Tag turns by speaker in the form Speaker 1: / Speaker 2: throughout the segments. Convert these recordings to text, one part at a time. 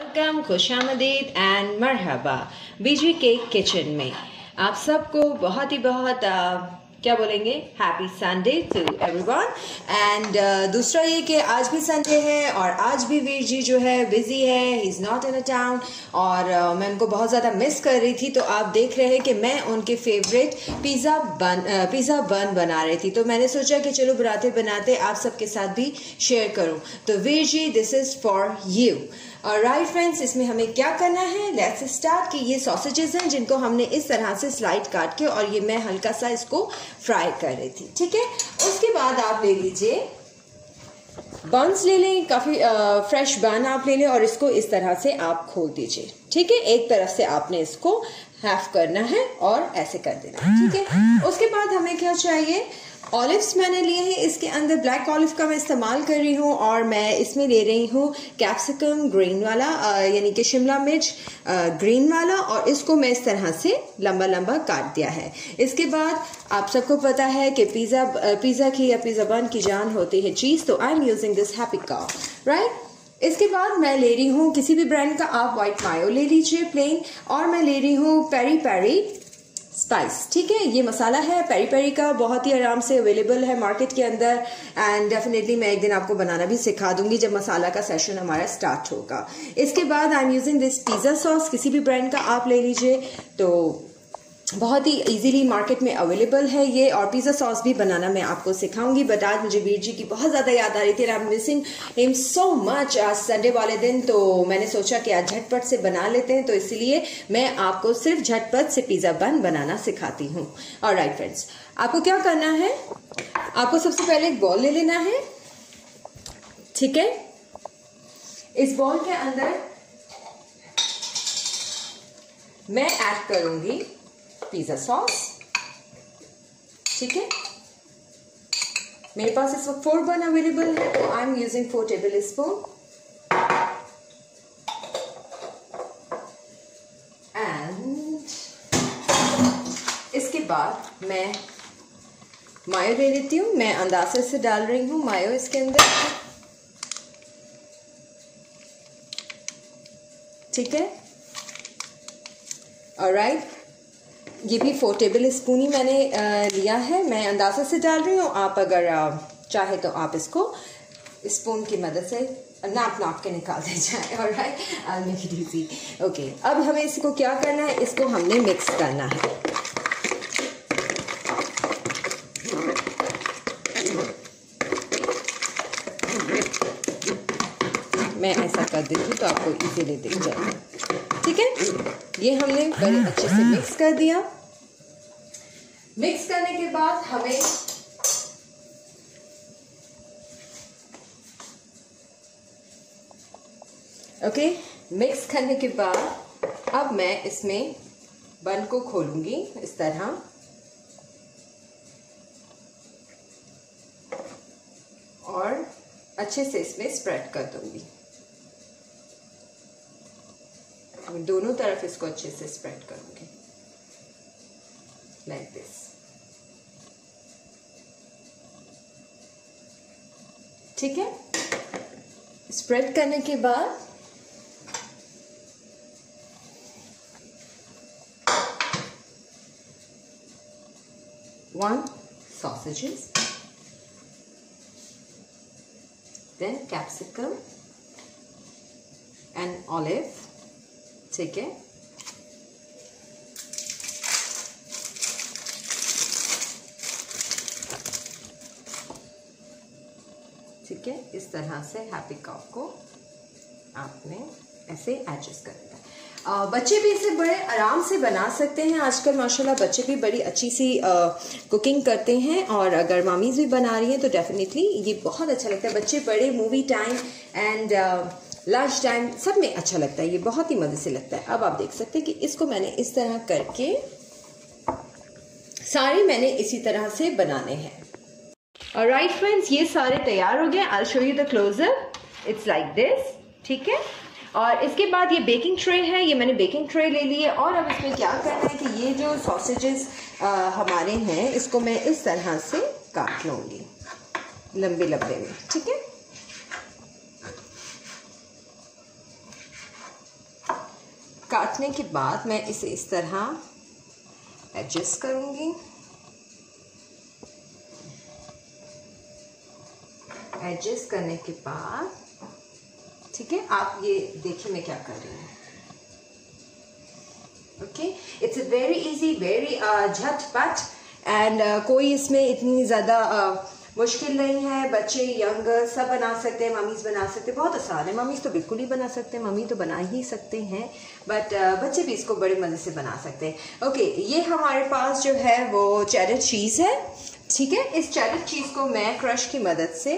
Speaker 1: Welcome, खुशामदीद and Marhaba busy cake kitchen में आप सबको बहुत क्या बोलेंगे, happy Sunday to everyone. And दूसरा ये कि आज भी संडे है और आज भी वीर जी जो है बिजी है, ही is not in a town और मैं उनको बहुत ज़्यादा मिस कर रही थी। तो आप देख रहे हैं कि मैं उनके फेवरेट पिज़्ज़ा बन बना रही थी। तो मैंने सोचा कि चलो बनाते बनाते आप सबके साथ भी शेयर करूं। तो Veer ji, this is for you. Right friends, इसमें हमें क्या करना है, लेट्स स्टार्ट। कि ये सॉसेजेस हैं जिनको हमने इस तरह से स्लाइड काट के, और ये मैं हल्का सा इसको फ्राई कर रही थी, ठीक है। उसके बाद आप ले लीजिए बन्स, ले लें, काफ़ी फ्रेश बन आप ले लें और इसको इस तरह से आप खोल दीजिए, ठीक है। एक तरफ से आपने इसको हाफ करना है और ऐसे कर देना है, ठीक है। उसके बाद हमें क्या चाहिए, ऑलिव्स मैंने लिए हैं, इसके अंदर ब्लैक ऑलिव का मैं इस्तेमाल कर रही हूँ और मैं इसमें ले रही हूँ कैप्सिकम ग्रीन वाला, यानी कि शिमला मिर्च ग्रीन वाला, और इसको मैं इस तरह से लंबा लंबा काट दिया है। इसके बाद आप सबको पता है कि पिज़्ज़ा की या पिज़्ज़ा बन की जान होती है चीज़, तो I am using this Happy Cow, right. इसके बाद मैं ले रही हूँ किसी भी ब्रांड का आप व्हाइट मायो ले लीजिए प्लेन, और मैं ले रही हूँ पेरी पेरी स्पाइस, ठीक है। ये मसाला है पेरी पेरी का, बहुत ही आराम से अवेलेबल है मार्केट के अंदर, एंड डेफिनेटली मैं एक दिन आपको बनाना भी सिखा दूंगी जब मसाला का सेशन हमारा स्टार्ट होगा। इसके बाद I am using this pizza sauce, किसी भी ब्रांड का आप ले लीजिए, तो बहुत ही इजीली मार्केट में अवेलेबल है ये, और पिज़्ज़ा सॉस भी बनाना मैं आपको सिखाऊंगी। बट आज मुझे वीर जी की बहुत ज़्यादा याद आ रही थी, I am missing him so much आज संडे वाले दिन, तो मैंने सोचा कि आज झटपट से बना लेते हैं, तो इसलिए मैं आपको सिर्फ झटपट से पिज़्ज़ा बन बनाना सिखाती हूँ। और राइट फ्रेंड्स, आपको क्या करना है, आपको सबसे पहले एक बॉल ले लेना है, ठीक है। इस बॉल के अंदर मैं ऐड करूंगी पिज़्ज़ा सॉस, ठीक है। मेरे पास इस वक्त 4 बन अवेलेबल है, तो I am using 4 tablespoon, and इसके बाद मैं मायो ले लेती हूँ। मैं अंदाजे से डाल रही हूँ मायो इसके अंदर, ठीक है। ऑलराइट, ये भी 4 टेबल स्पून ही मैंने लिया है, मैं अंदाज़ा से डाल रही हूँ। आप अगर चाहे तो आप इसको स्पून की मदद से नाप के निकाल दे जाए। Alright, I make it easy. Okay, अब हमें इसको क्या करना है, इसको हमने मिक्स करना है। मैं ऐसा कर देती हूँ तो आपको इजीली दिख जाएगा, ठीक है। ये हमने बड़े अच्छे से मिक्स कर दिया। मिक्स करने के बाद हमें मिक्स करने के बाद अब मैं इसमें बन को खोलूंगी इस तरह, और अच्छे से इसमें स्प्रेड कर दूंगी। दोनों तरफ इसको अच्छे से स्प्रेड करूंगी, लाइक दिस, ठीक है। स्प्रेड करने के बाद one sausages, then capsicum and olive, ठीक है। ठीक है, इस तरह से हैप्पी काउ को आपने ऐसे एडजस्ट कर दिया। बच्चे भी इसे बड़े आराम से बना सकते हैं। आजकल माशाल्लाह बच्चे भी बड़ी अच्छी सी कुकिंग करते हैं, और अगर मामीज भी बना रही हैं तो डेफिनेटली ये बहुत अच्छा लगता है। बच्चे बड़े, movie time and lunch time सब में अच्छा लगता है, ये बहुत ही मज़े से लगता है। अब आप देख सकते हैं कि इसको मैंने इस तरह करके सारे मैंने इसी तरह से बनाने हैं। ऑलराइट फ्रेंड्स, ये सारे तैयार हो गए। I show you the closeup, it's like this, ठीक है। और इसके बाद ये बेकिंग ट्रे है, ये मैंने बेकिंग ट्रे ले ली है। और अब इसमें क्या करना है कि ये जो सॉसेजेस हमारे हैं, इसको मैं इस तरह से काट लूँगी लंबे लंबे में, ठीक है। काटने के बाद मैं इसे इस तरह एडजस्ट करूँगी। एडजस्ट करने के बाद ठीक है, आप ये देखिए मैं क्या कर रही हूँ। Okay, it's a very easy, very झटपट एंड कोई इसमें इतनी ज़्यादा मुश्किल नहीं है। बच्चे, यंग, सब बना सकते हैं, मम्मीज़ बना सकते हैं, बहुत आसान है। मम्मीज़ तो बिल्कुल ही बना सकते हैं, मम्मी तो बना ही सकते हैं, बट बच्चे भी इसको बड़े मज़े से बना सकते हैं। ओके, ये हमारे पास जो है वो चेडर चीज़ है। ठीक है, इस चेडर चीज़ को मैं क्रश की मदद से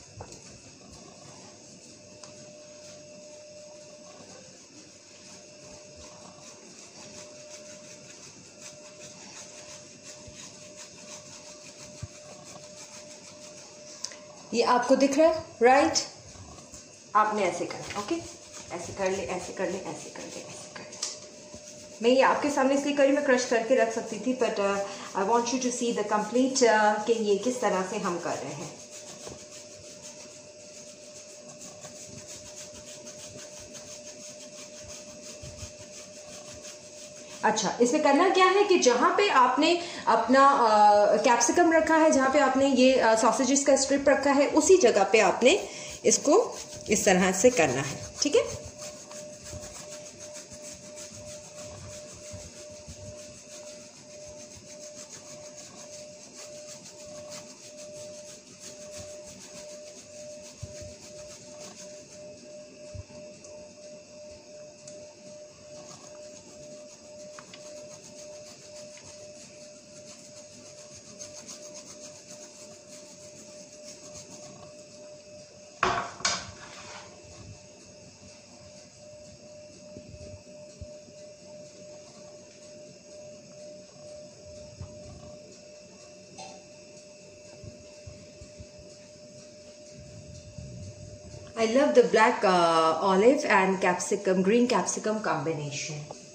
Speaker 1: ये आपको दिख रहा है, राइट? आपने ऐसे करना, ओके, ऐसे कर ले, ऐसे कर ले, ऐसे कर ले, ऐसे कर ले। मैं ये आपके सामने इसलिए करी, मैं क्रश करके रख सकती थी, but I want you to see the complete कि ये किस तरह से हम कर रहे हैं। अच्छा, इसमें करना क्या है कि जहाँ पे आपने अपना कैप्सिकम रखा है, जहाँ पे आपने ये सॉसेजेस का स्ट्रिप रखा है, उसी जगह पे आपने इसको इस तरह से करना है। ठीक है, I love the black olive and capsicum, green capsicum combination.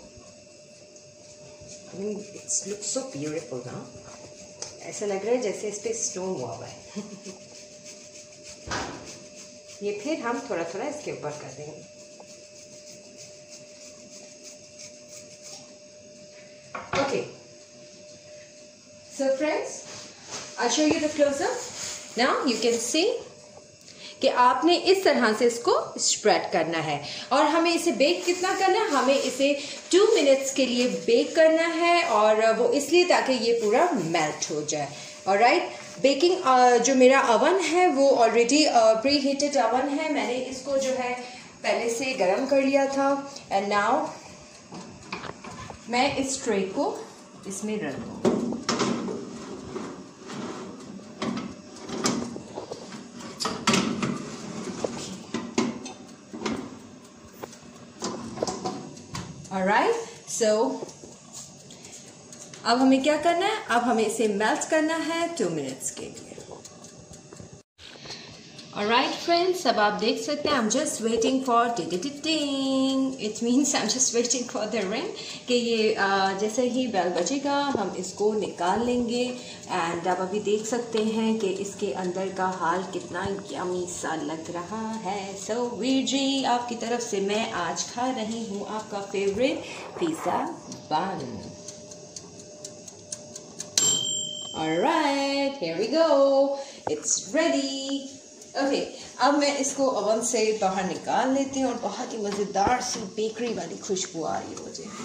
Speaker 1: I mean, it looks so beautiful now. ऐसा लग रहा है जैसे इस पे स्टोन हुआ है। ये फिर हम थोड़ा थोड़ा इसके ऊपर कर देंगे। Okay. So friends, I'll show you the close-up. Now you can see कि आपने इस तरह से इसको स्प्रेड करना है। और हमें इसे बेक कितना करना है? हमें इसे 2 मिनट्स के लिए बेक करना है, और वो इसलिए ताकि ये पूरा मेल्ट हो जाए। ऑलराइट, बेकिंग जो मेरा अवन है वो ऑलरेडी प्री हीटेड अवन है। मैंने इसको जो है पहले से गर्म कर लिया था। एंड नाउ मैं इस ट्रे को इसमें रख दूँ। Alright, so अब हमें क्या करना है? अब हमें इसे मेल्ट करना है 2 मिनट्स के लिए। Alright friends, अब आप देख सकते हैं I'm just waiting for ding, it means I'm just waiting for the ring कि ये जैसे ही बेल बजेगा हम इसको निकाल लेंगे। एंड आप अभी देख सकते हैं कि इसके अंदर का हाल कितना यमी सा लग रहा है। सो वीर जी, आपकी तरफ से मैं आज खा रही हूँ आपका favourite pizza bun. Alright, here we go, it's ready। Okay, अब मैं इसको ओवन से बाहर निकाल लेती हूँ और बहुत ही मज़ेदार सी बेकरी वाली खुशबू आ रही है मुझे।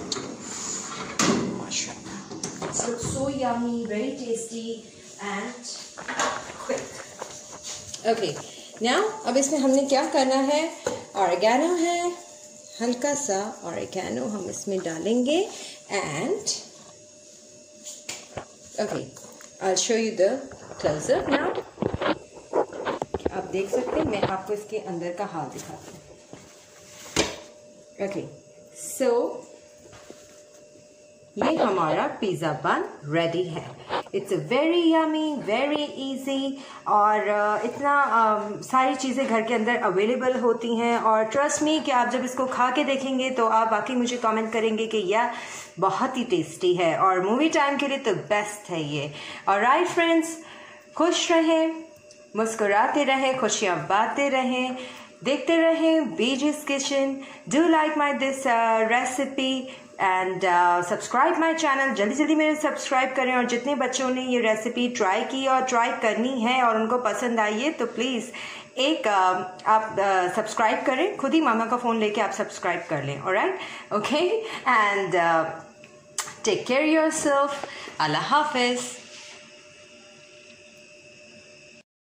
Speaker 1: माशाल्लाह, it's look so yummy, very tasty and quick. Okay, now अब इसमें हमने क्या करना है? ऑरिगेनो है, हल्का सा ऑरिगेनो हम इसमें डालेंगे। And okay, I show you the closeup now. आप देख सकते हैं, मैं आपको इसके अंदर का हाल दिखाती हूँ। ओके, सो ये हमारा पिज़्ज़ा बन रेडी है। It's very yummy, very easy, और इतना सारी चीज़ें घर के अंदर अवेलेबल होती हैं। और ट्रस्ट मी कि आप जब इसको खा के देखेंगे तो आप वाकई मुझे कमेंट करेंगे कि यह बहुत ही टेस्टी है, और मूवी टाइम के लिए तो बेस्ट है ये। ऑलराइट फ्रेंड्स, खुश रहें, मुस्कुराते रहें, खुशियाँ बांटते रहें, देखते रहें BG's kitchen. Do like my this recipe and subscribe my channel. जल्दी जल्दी मेरे सब्सक्राइब करें, और जितने बच्चों ने ये रेसिपी ट्राई की और ट्राई करनी है और उनको पसंद आई है तो प्लीज़ एक आप सब्सक्राइब करें, खुद ही मामा का फ़ोन लेके आप सब्सक्राइब कर लें। Alright, okay, and take care yourself. अल्लाह हाफिज़।